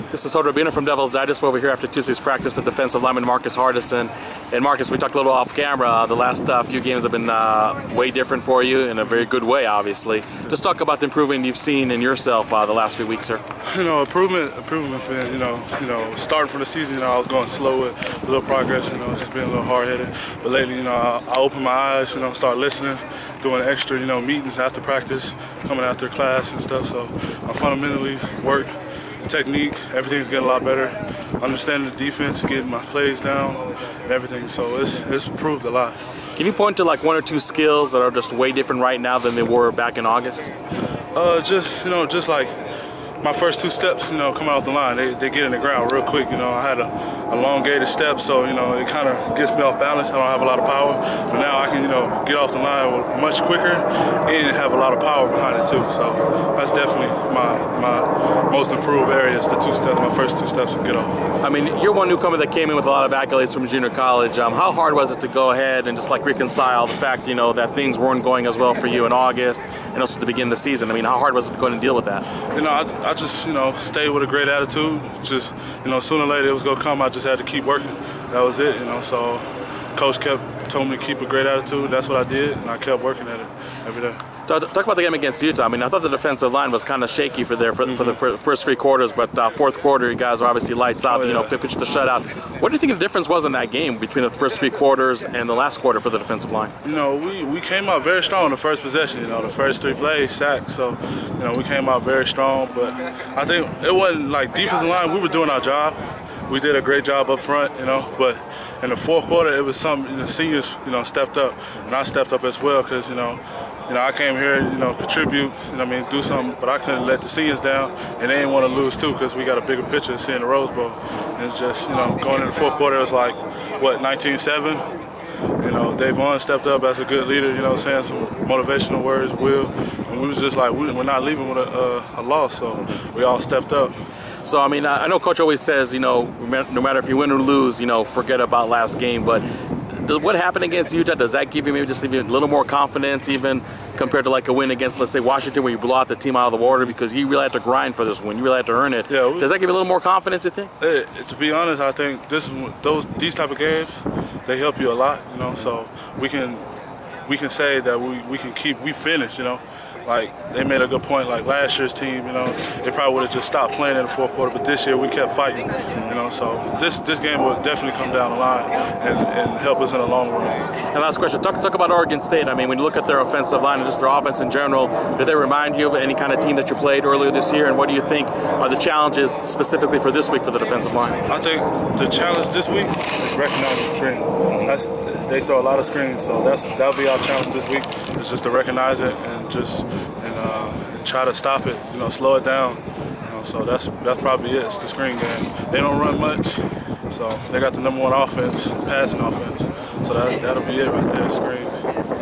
This is Hoda Rabina from Devil's Digest over here after Tuesday's practice with defensive lineman Marcus Hardison. And Marcus, we talked a little off camera. The last few games have been way different for you in a very good way, obviously. Just talk about the improvement you've seen in yourself the last few weeks, sir. Improvement been, starting for the season, I was going slow with a little progress, just being a little hard-headed. But lately, I opened my eyes, start listening, doing extra, meetings after practice, coming after class and stuff. So I fundamentally work. Technique, everything's getting a lot better. Understanding the defense, getting my plays down, and everything. So it's improved a lot. Can you point to like one or two skills that are just way different right now than they were back in August? Just like my first two steps, coming off the line, they get in the ground real quick. I had a elongated step, so it kind of gets me off balance. I don't have a lot of power, but now I can get off the line much quicker and have a lot of power behind it too. So that's definitely my most improved areas. My first two steps to get off. I mean, you're one newcomer that came in with a lot of accolades from junior college. How hard was it to go ahead and just like reconcile the fact that things weren't going as well for you in August and also to begin the season? I mean, how hard was it going to deal with that? I just, stayed with a great attitude. Just, sooner or later it was going to come. I just had to keep working. That was it, So Coach told me to keep a great attitude. That's what I did, and I kept working at it every day. Talk about the game against Utah. I mean, I thought the defensive line was kind of shaky for the first three quarters, but fourth quarter, you guys are obviously lights out. Pitched the shutout. What do you think the difference was in that game between the first three quarters and the last quarter for the defensive line? We came out very strong in the first possession. The first three plays, sacks. So, we came out very strong. But I think it wasn't like defensive line. We were doing our job. We did a great job up front, but in the fourth quarter, it was something the seniors, stepped up, and I stepped up as well because, I came here, contribute, do something, but I couldn't let the seniors down, and they didn't want to lose too because we got a bigger picture to see in the Rose Bowl. And it's just, going in the fourth quarter, it was like, 19-7. Dave Vaughn stepped up as a good leader, saying some motivational words, and we was just like, we're not leaving with a loss, so we all stepped up. So, I mean, I know Coach always says, no matter if you win or lose, forget about last game, but what happened against Utah, does that give you maybe just a little more confidence even compared to like a win against, let's say, Washington where you blew out the team out of the water because you really had to grind for this win, you really had to earn it? Yeah, does that give you a little more confidence, you think? To be honest, I think these type of games, they help you a lot, so we can say that we finish, Like, they made a good point, like last year's team, they probably would have just stopped playing in the fourth quarter, but this year we kept fighting, so this game will definitely come down the line and help us in the long run. And last question, talk about Oregon State. I mean, when you look at their offensive line and just their offense in general, do they remind you of any kind of team that you played earlier this year, and what do you think are the challenges specifically for this week for the defensive line? I think the challenge this week is recognizing screen. They throw a lot of screens, so that'll be our challenge this week, is just to recognize it and try to stop it, slow it down. So that's probably it. It's the screen game. They don't run much, so they got the #1 offense, passing offense. So that'll be it right there, screens.